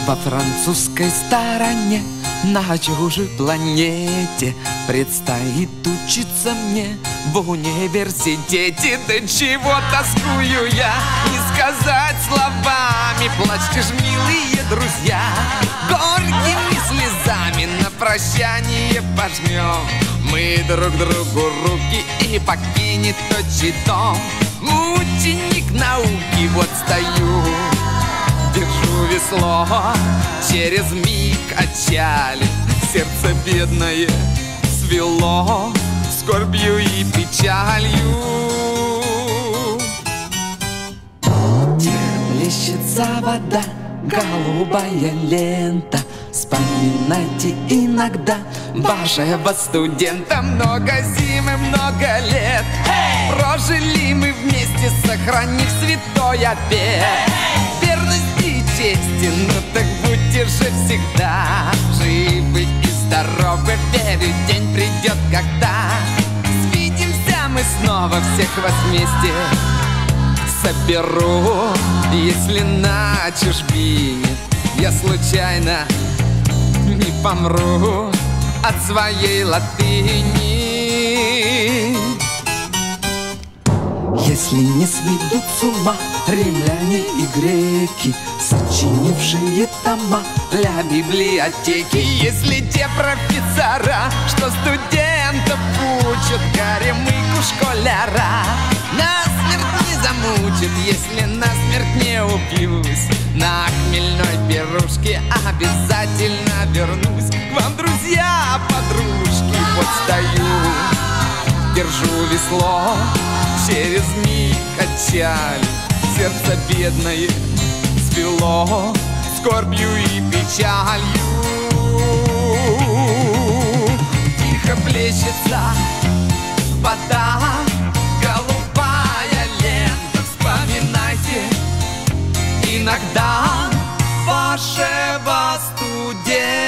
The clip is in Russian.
Во французской стороне, на чужой планете, предстоит учиться мне в университете. Да чего тоскую я, не сказать словами. Плачьте ж, милые друзья, горькими слезами на прощание пожмем мы друг другу руки, и покинет отчий дом мученик науки. Вот стою, держу весло, через миг отчалит, сердце бедное свело скорбью и печалью. Плещется вода, голубая лента. Вспоминайте иногда вашего студента. Много зим и много лет прожили мы вместе, сохранив святой обет верности и чести. Ну так будьте же всегда живы и здоровы. Верю, день придет, когда свидимся мы снова, всех вас вместе соберу. Если на чужбине я случайно не помру от своей латыни. Если не сведут с ума римляне и греки, сочинившие тома для библиотеки. Если те профессора, что студентов учат, горемыку школяра насмерть не замучат. Если насмерть не упьюсь, на хмельной пирушке обязательно вернусь к вам, друзья, подружки. Вот стою, держу весло, через миг отчалит, сердце бедное свело скорбью и печалью. Тихо плещется вода, голубая лента. Вспоминайте иногда вашего студента.